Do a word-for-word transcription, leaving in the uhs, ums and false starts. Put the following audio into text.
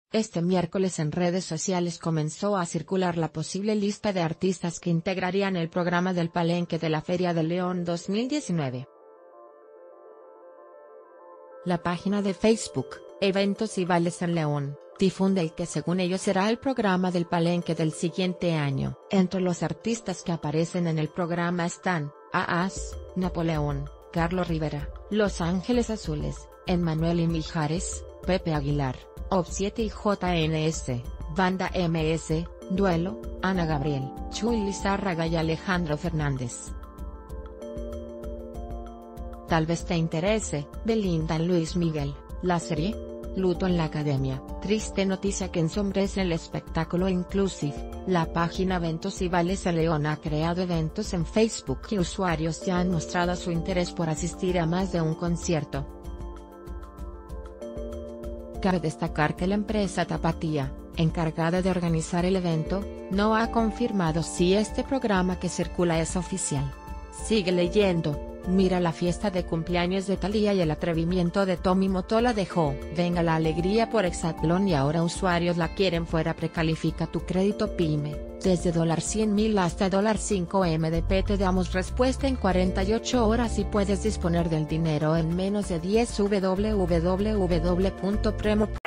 Este miércoles en redes sociales comenzó a circular la posible lista de artistas que integrarían el programa del Palenque de la Feria de León dos mil diecinueve. La página de Facebook, Eventos y Bailes en León, difunde el que según ellos será el programa del Palenque del siguiente año. Entre los artistas que aparecen en el programa están, A As, Napoleón, Carlos Rivera, Los Ángeles Azules, Emmanuel y Mijares, Pepe Aguilar, O V siete y J N S, Banda M S, Duelo, Ana Gabriel, Chuy Lizárraga y Alejandro Fernández. Tal vez te interese, Belinda en Luis Miguel, la serie. Luto en la Academia, triste noticia que ensombrece el espectáculo inclusive. La página Eventos y Bailes en León ha creado eventos en Facebook y usuarios ya han mostrado su interés por asistir a más de un concierto. Cabe destacar que la empresa Tapatía, encargada de organizar el evento, no ha confirmado si este programa que circula es oficial. Sigue leyendo. Mira la fiesta de cumpleaños de Thalía y el atrevimiento de Tommy Motola dejó. Venga la alegría por Exatlón y ahora usuarios la quieren fuera. Precalifica tu crédito PYME, desde cien mil hasta cinco M D P te damos respuesta en cuarenta y ocho horas y puedes disponer del dinero en menos de diez. w w w punto premo